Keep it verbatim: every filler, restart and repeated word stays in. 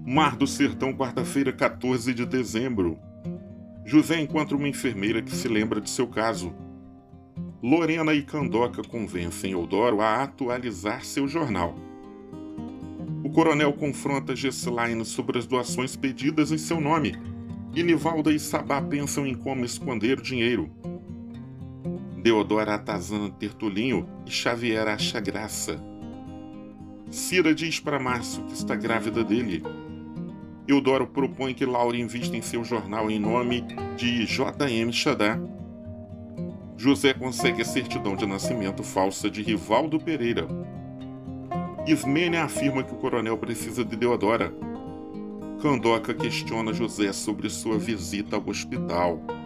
Mar do Sertão, quarta-feira, quatorze de dezembro. José encontra uma enfermeira que se lembra de seu caso. Lorena e Candoca convencem Eudoro a atualizar seu jornal. O coronel confronta Gesslaine sobre as doações pedidas em seu nome, e Nivalda e Sabá pensam em como esconder o dinheiro. Deodora atazana Tertulinho e Xavier acha graça. Cira diz para Márcio que está grávida dele. Eudoro propõe que Laura invista em seu jornal em nome de J M Xadá. José consegue a certidão de nascimento falsa de Rivaldo Pereira. Ismênia afirma que o coronel precisa de Deodora. Candoca questiona José sobre sua visita ao hospital.